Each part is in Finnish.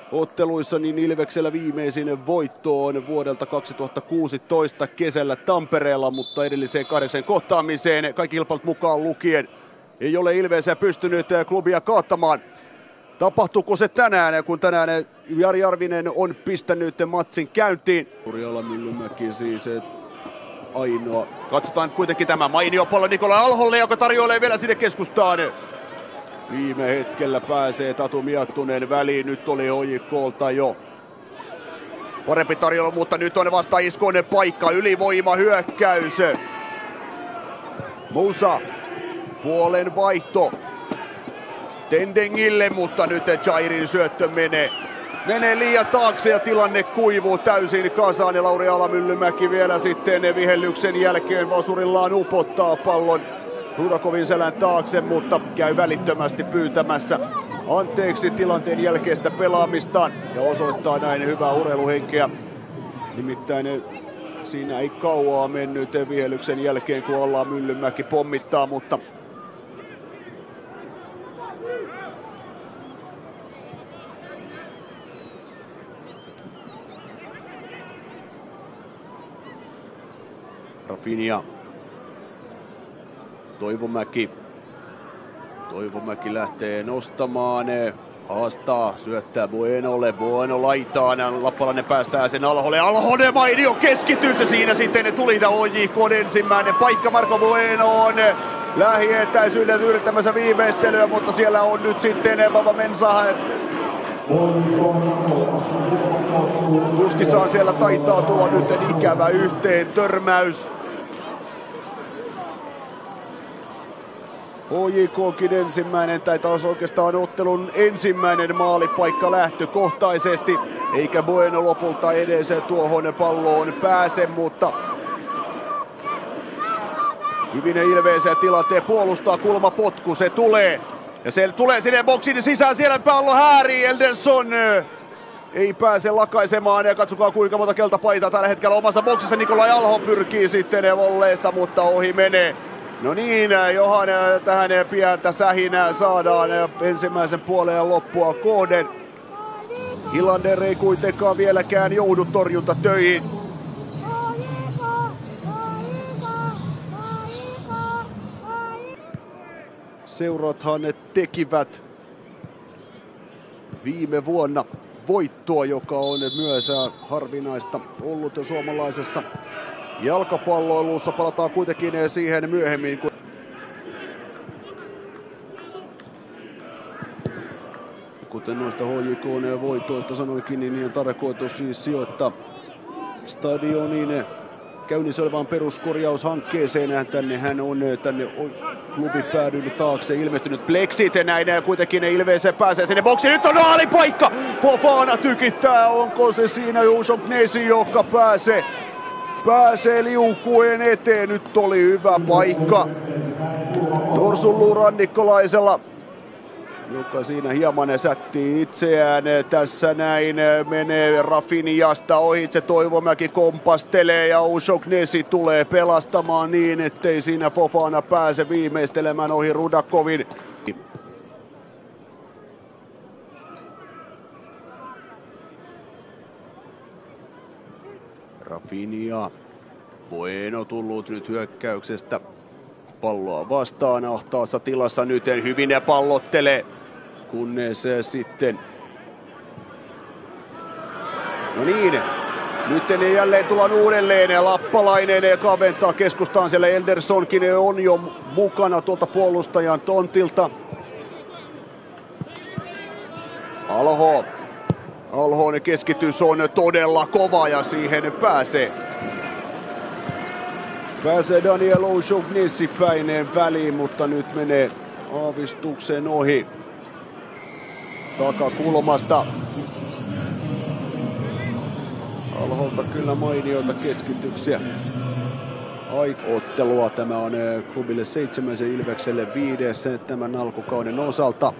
otteluissa, niin Ilveksellä viimeisin voitto on vuodelta 2016 kesällä Tampereella, mutta edelliseen 8 kohtaamiseen kaikki kilpailut mukaan lukien ei ole Ilveensä pystynyt klubia kaattamaan. Tapahtuuko se tänään, kun tänään Jari Arvinen on pistänyt matsin käyntiin? Urjala Myllymäki siis ainoa. Katsotaan kuitenkin tämä mainio pallo Nikolai Alholle, joka tarjoilee vielä sinne keskustaan. Viime hetkellä pääsee Tatu Miattunen väliin. Nyt oli OJK:lta jo parempi tarjolla, mutta nyt on vasta iskoinen paikka. Ylivoima hyökkäys. Musa. Puolen vaihto. Tendengille, mutta nyt Jairin syöttö menee liian taakse ja tilanne kuivuu täysin kasaan. Ja Lauri Alamyllymäki vielä sitten vihellyksen jälkeen vasurillaan upottaa pallon Rudakovin selän taakse, mutta käy välittömästi pyytämässä anteeksi tilanteen jälkeistä pelaamistaan ja osoittaa näin hyvää urheiluhenkeä. Nimittäin siinä ei kauaa mennyt vihellyksen jälkeen, kun Alamyllymäki pommittaa, mutta Rafinha. Toivomäki lähtee nostamaan, haastaa, syöttää Buenolle, Bueno laitaan, Lappalainen päästää sen Alholle, Alhonen mainio keskitys ja siinä sitten tuli OJK:n ensimmäinen paikka. Marco Bueno on lähietäisyyden yrittämässä viimeistelyä, mutta siellä on nyt sitten Baba Mensah. Tuskissaan siellä taitaa tulla nyt ikävä yhteen törmäys. OJK:kin ensimmäinen, tai taas oikeastaan ottelun ensimmäinen maalipaikka lähtökohtaisesti, eikä Bueno lopulta edes tuohon palloon pääse, mutta Hyvinen Ilveeseen tilanteen puolustaa, kulmapotku, se tulee. Ja se tulee sinne boksin sisään, siellä pallo häärii, Eldenson ei pääse lakaisemaan ja katsokaa kuinka monta keltapaitaa tällä hetkellä omassa boksissa. Nikolai Alho pyrkii sitten volleesta, mutta ohi menee. No niin, johan tähän pientä sähinää saadaan ensimmäisen puolen loppua kohden. Hilander ei kuitenkaan vieläkään joudu torjuntatöihin. Seurathan tekivät viime vuonna voittoa, joka on myös harvinaista ollut suomalaisessa jalkapalloilussa. Palataan kuitenkin siihen myöhemmin. Kuten noista HJK:n voitoista sanoinkin, niin on tarkoitus siis sijoittaa stadionin käynnissä olevaan peruskorjaushankkeeseen. Tännehän on tänne klubipäädyn taakse ilmestynyt Plexit. Näin kuitenkin Ilveeseen pääsee sinne boksiin. Nyt on maalipaikka! Fofana tykittää. Onko se siinä Juuso Gnesi, joka pääsee liukuen eteen? Nyt oli hyvä paikka Norsunluun rannikkolaisella, joka siinä hieman sättii itseään. Tässä näin menee Rafinhasta ohitse, Toivomäki kompastelee ja Ushoknesi tulee pelastamaan niin, ettei siinä Fofana pääse viimeistelemään ohi Rudakovin. Rafinha. Bueno tullut nyt hyökkäyksestä palloa vastaan ahtaassa tilassa, nyt hyvin ja pallottelee, kunnes sitten no niin, nyt ei jälleen tullaan uudelleen ja Lappalainen kaventaa keskustaan, siellä Eldersonkin on jo mukana tuolta puolustajan tontilta. Alhon keskitys on todella kova ja siihen pääsee Daniel Ushoknesi päineen väliin, mutta nyt menee aavistuksen ohi takakulmasta. Alholta kyllä mainioita keskityksiä. Ottelua tämä on klubille 7, Ilvekselle 5 tämän alkukauden osalta.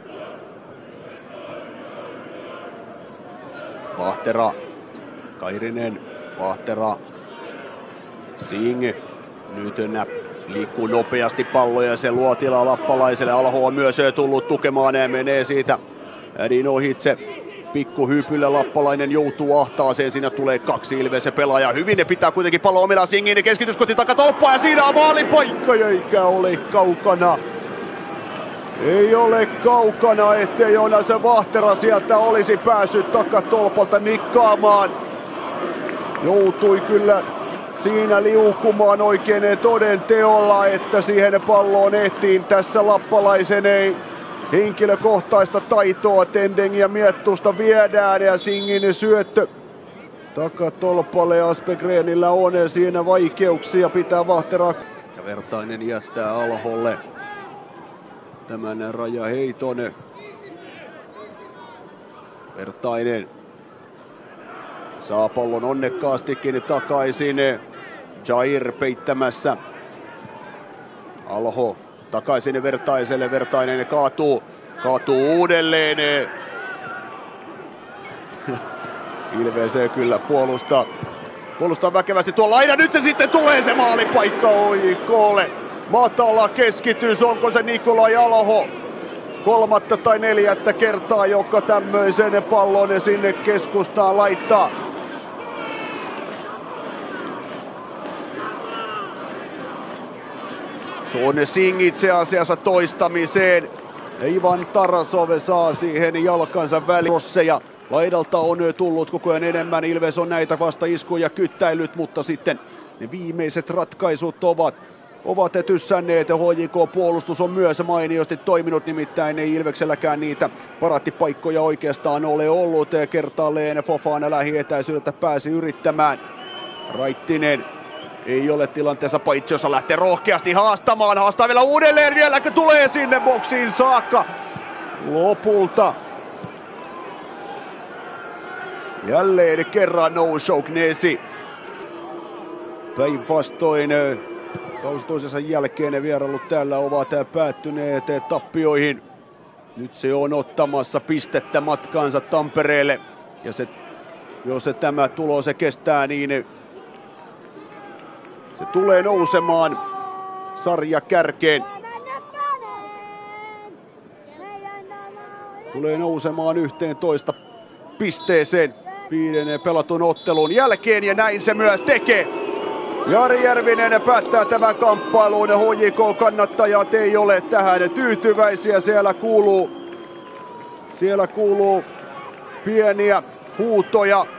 Vahtera, Kairinen, Vahtera, Singh. Nyt liikkuu nopeasti pallo ja se luo tilaa Lappalaiselle. Alho on myös tullut tukemaan ja menee siitä Ädin ohitse. Pikkuhypyllä lappalainen joutuu ahtaaseen, siinä tulee 2 Ilveksen pelaajaa. Hyvin ne pitää kuitenkin pallo omilla Singin, keskitys kohti takatolppaa ja siinä on maalipaikka, eikä ole kaukana. Ei ole kaukana, ettei Joonas Vahtera sieltä olisi päässyt takatolpalta nikkaamaan. Joutui kyllä siinä liukumaan oikein toden teolla, että siihen palloon ehtiin. Tässä lappalaisen ei henkilökohtaista taitoa Tendengiä Miettusta viedään ja Singin syöttö takatolpalle. Aspegrenillä on siinä vaikeuksia, pitää Vahtera. Ja Vertainen jättää Alholle tämän rajaheiton. Vertainen saa pallon onnekkaastikin takaisin. Jair peittämässä. Alho takaisin Vertaiselle. Vertainen kaatuu uudelleen. Ilveseen kyllä puolustaa väkevästi tuolla aina. Nyt se sitten tulee se maalipaikka OJK:lle. Matala keskitys, onko se Nikolai Alho? 3. tai 4. kertaa, joka tämmöisen pallon sinne keskustaan laittaa. Se on Singh itse asiassa toistamiseen. Ivan Tarasov saa siihen jalkansa väliin. Rosseja laidalta on tullut koko ajan enemmän. Ilves on näitä vasta iskuja kyttäillyt, mutta sitten ne viimeiset ratkaisut ovat tyssänneet. HJK-puolustus on myös mainiosti toiminut, nimittäin ei Ilvekselläkään niitä parattipaikkoja oikeastaan ole ollut. Kertaalleen Fofana lähietäisyydeltä pääsi yrittämään. Raittinen ei ole tilanteessa paitsi, jossa lähtee rohkeasti haastamaan. Haastaa vielä uudelleen, vieläkö tulee sinne boksiin saakka. Lopulta jälleen kerran no-show Gnesi. Päinvastoin kausi toisensa jälkeen vierailut täällä ovat päättyneet tappioihin. Nyt se on ottamassa pistettä matkaansa Tampereelle. Ja jos tämä tulos se kestää, niin se tulee nousemaan sarjakärkeen. Tulee nousemaan 11 pisteeseen 5 pelatun ottelun jälkeen ja näin se myös tekee. Jari Järvinen päättää tämän kamppailun. HJK-kannattajat ei ole tähän tyytyväisiä. Siellä kuuluu pieniä huutoja.